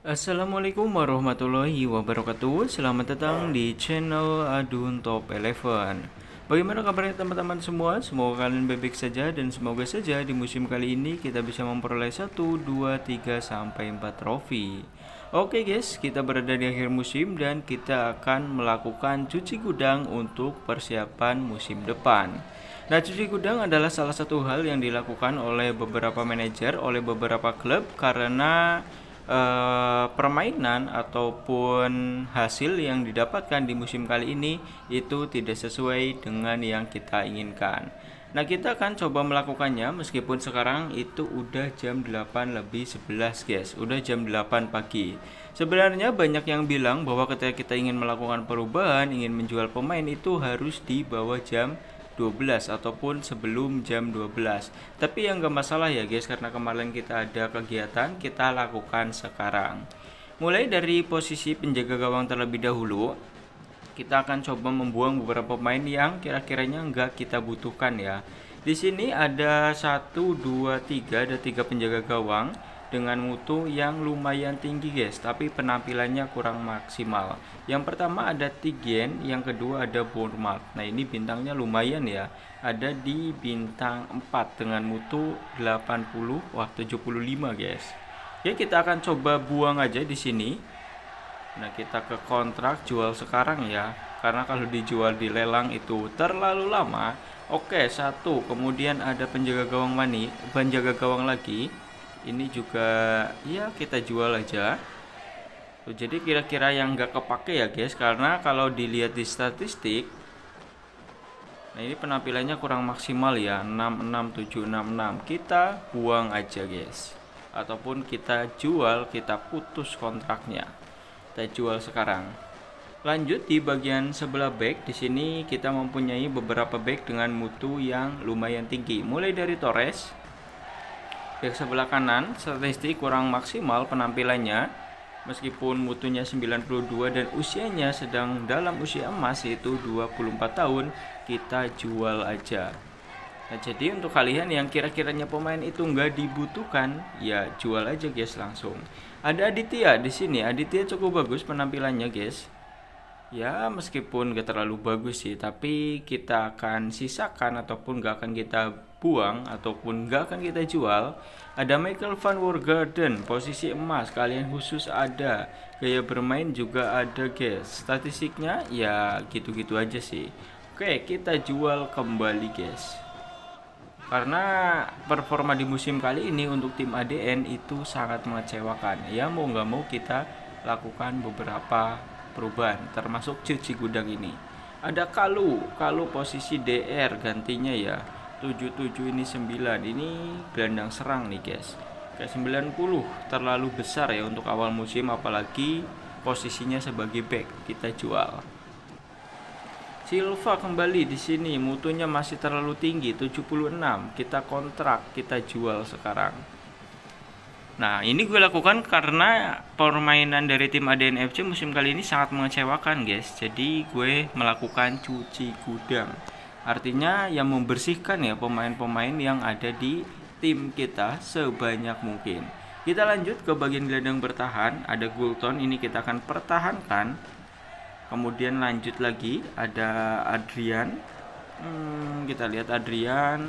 Assalamualaikum warahmatullahi wabarakatuh. Selamat datang di channel Adun Top 11. Bagaimana kabarnya teman-teman semua? Semoga kalian baik-baik saja dan semoga saja di musim kali ini kita bisa memperoleh 1, 2, 3 sampai 4 trofi. Oke guys, kita berada di akhir musim dan kita akan melakukan cuci gudang untuk persiapan musim depan. Nah, cuci gudang adalah salah satu hal yang dilakukan oleh beberapa manajer, oleh beberapa klub karena permainan ataupun hasil yang didapatkan di musim kali ini itu tidak sesuai dengan yang kita inginkan. Nah, kita akan coba melakukannya meskipun sekarang itu udah jam 8 lebih 11 guys, udah jam 8 pagi. Sebenarnya banyak yang bilang bahwa ketika kita ingin melakukan perubahan, ingin menjual pemain itu harus di bawah jam 12 ataupun sebelum jam 12. Tapi yang gak masalah ya guys, karena kemarin kita ada kegiatan, kita lakukan sekarang. Mulai dari posisi penjaga gawang terlebih dahulu, kita akan coba membuang beberapa pemain yang kira-kiranya nggak kita butuhkan ya. Di sini ada 1, 2, 3, ada 3 penjaga gawang dengan mutu yang lumayan tinggi guys, tapi penampilannya kurang maksimal. Yang pertama ada Tigen, yang kedua ada Bournemouth. Nah, ini bintangnya lumayan ya. Ada di bintang 4 dengan mutu 80, wah 75 guys. Ya, kita akan coba buang aja di sini. Nah, kita ke kontrak jual sekarang ya. Karena kalau dijual di lelang itu terlalu lama. Oke, satu. Kemudian ada penjaga gawang penjaga gawang lagi. Ini juga ya kita jual aja. Jadi kira-kira yang nggak kepake ya guys, karena kalau dilihat di statistik, nah ini penampilannya kurang maksimal ya, 66766. Kita buang aja guys, ataupun kita jual, kita putus kontraknya. Kita jual sekarang. Lanjut di bagian sebelah back, di sini kita mempunyai beberapa back dengan mutu yang lumayan tinggi. Mulai dari Torres. Back sebelah kanan statistik kurang maksimal penampilannya, meskipun mutunya 92 dan usianya sedang dalam usia emas yaitu 24 tahun, kita jual aja. Nah, jadi untuk kalian yang kira-kiranya pemain itu nggak dibutuhkan, ya jual aja guys langsung. Ada Aditya di sini. Aditya cukup bagus penampilannya guys. Ya meskipun gak terlalu bagus sih, tapi kita akan sisakan ataupun gak akan kita buang ataupun gak akan kita jual. Ada Michael van Worgarden, posisi emas, kalian khusus ada. Gaya bermain juga ada guys. Statistiknya ya gitu-gitu aja sih. Oke, kita jual kembali guys. Karena performa di musim kali ini untuk tim ADN itu sangat mengecewakan. Ya mau gak mau kita lakukan beberapa perubahan termasuk cuci gudang ini. Ada Kalu posisi DR gantinya ya. 77 ini 9. Ini gelandang serang nih guys. Kayak 90 terlalu besar ya untuk awal musim, apalagi posisinya sebagai back. Kita jual. Silva kembali di sini, mutunya masih terlalu tinggi 76. Kita kontrak, kita jual sekarang. Nah, ini gue lakukan karena permainan dari tim ADN FC musim kali ini sangat mengecewakan guys. Jadi gue melakukan cuci gudang. Artinya yang membersihkan ya pemain-pemain yang ada di tim kita sebanyak mungkin. Kita lanjut ke bagian gelandang bertahan. Ada Gulton, ini kita akan pertahankan. Kemudian lanjut lagi ada Adrian. Kita lihat Adrian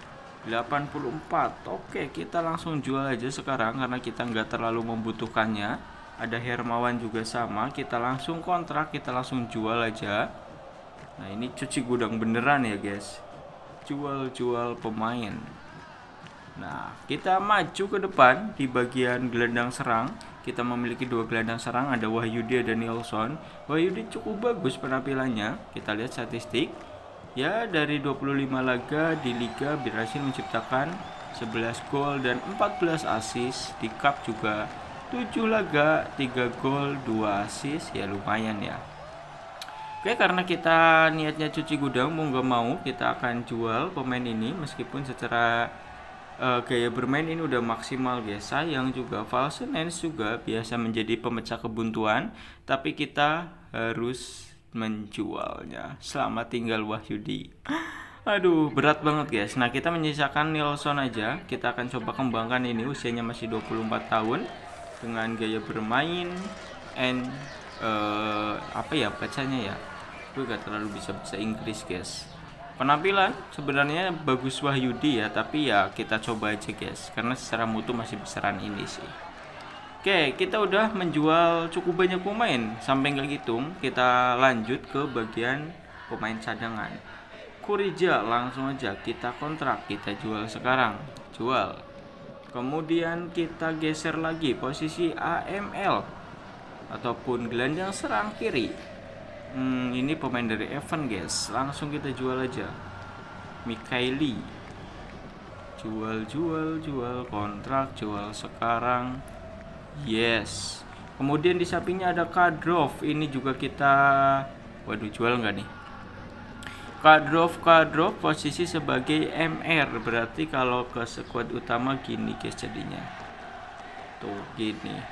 84. Oke, kita langsung jual aja sekarang karena kita nggak terlalu membutuhkannya. Ada Hermawan juga sama, kita langsung kontrak, kita langsung jual aja. Nah, ini cuci gudang beneran ya guys, jual-jual pemain. Nah, kita maju ke depan di bagian gelandang serang. Kita memiliki 2 gelandang serang, ada Wahyudi dan Nilsson. Wahyudi cukup bagus penampilannya, kita lihat statistik. Ya, dari 25 laga di liga berhasil menciptakan 11 gol dan 14 assist. Di cup juga 7 laga, 3 gol, 2 assist. Ya lumayan ya. Oke, karena kita niatnya cuci gudang, mau gak mau kita akan jual pemain ini. Meskipun secara gaya bermain ini udah maksimal guys. Sayang juga Valsenens juga biasa menjadi pemecah kebuntuan, tapi kita harus menjualnya. Selamat tinggal Wahyudi. Aduh, berat banget guys. Nah, kita menyisakan Nilsson aja. Kita akan coba kembangkan ini, usianya masih 24 tahun. dengan gaya bermain and apa ya bacanya ya, gue gak terlalu bisa bahasa Inggris guys. Penampilan sebenarnya bagus Wahyudi ya, tapi ya kita coba aja guys, karena secara mutu masih besaran ini sih. Oke, kita udah menjual cukup banyak pemain sampai nggak hitung. Kita lanjut ke bagian pemain cadangan. Kurija langsung aja kita kontrak, kita jual sekarang, jual. Kemudian kita geser lagi posisi AML ataupun gelandang serang kiri. Ini pemain dari Evan guys, langsung kita jual aja. Mikaeli, jual kontrak, jual sekarang. Yes. Kemudian di sampingnya ada Kadrov, ini juga kita, waduh jual nggak nih? Kadrov posisi sebagai MR, berarti kalau ke squad utama gini guys jadinya. Tuh gini.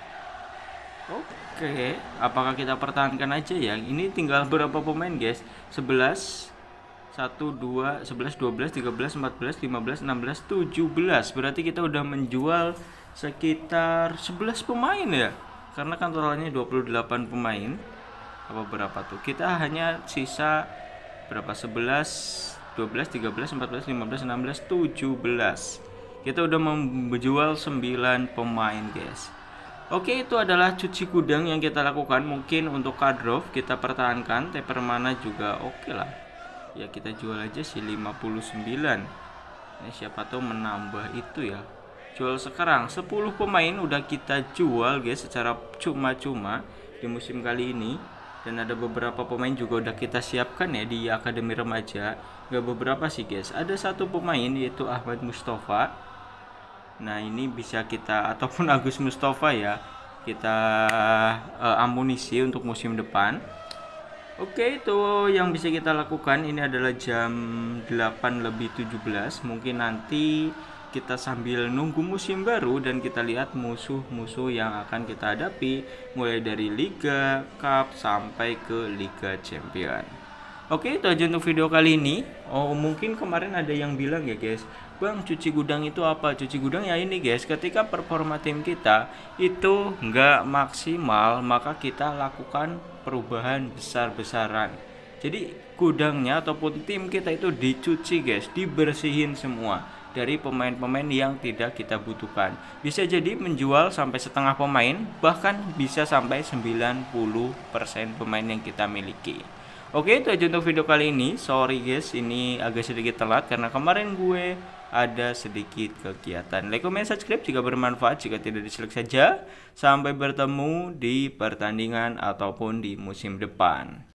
Oke, apakah kita pertahankan aja ya? Ini tinggal berapa pemain guys? 11 1 2 11 12 13 14 15 16 17. Berarti kita udah menjual sekitar 11 pemain ya. Karena kan totalnya 28 pemain. Apa berapa tuh? Kita hanya sisa berapa? 11, 12, 13, 14, 15, 16, 17. Kita udah menjual 9 pemain guys. Oke, itu adalah cuci gudang yang kita lakukan. Mungkin untuk Kadrov kita pertahankan, Teper mana juga oke lah. Ya kita jual aja sih 59. Ini siapa tahu menambah itu ya. Jual sekarang 10 pemain udah kita jual guys secara cuma-cuma di musim kali ini. Dan ada beberapa pemain juga udah kita siapkan ya di Akademi Remaja. Gak beberapa sih guys, ada satu pemain yaitu Ahmad Mustafa. Nah ini bisa kita, ataupun Agus Mustafa ya, kita amunisi untuk musim depan. Oke, itu yang bisa kita lakukan. Ini adalah jam 8:17. Mungkin nanti kita sambil nunggu musim baru dan kita lihat musuh-musuh yang akan kita hadapi, mulai dari Liga, Cup, sampai ke Liga Champion. Oke, itu aja untuk video kali ini. Oh, mungkin kemarin ada yang bilang ya guys, Bang, cuci gudang itu apa? Cuci gudang ya ini guys, ketika performa tim kita itu nggak maksimal, maka kita lakukan perubahan besar-besaran. Jadi gudangnya ataupun tim kita itu dicuci guys, dibersihin semua dari pemain-pemain yang tidak kita butuhkan. Bisa jadi menjual sampai setengah pemain, bahkan bisa sampai 90% pemain yang kita miliki. Oke, itu aja untuk video kali ini. Sorry guys, ini agak sedikit telat karena kemarin gue ada sedikit kegiatan. Like, comment, subscribe jika bermanfaat, jika tidak dislike saja. Sampai bertemu di pertandingan ataupun di musim depan.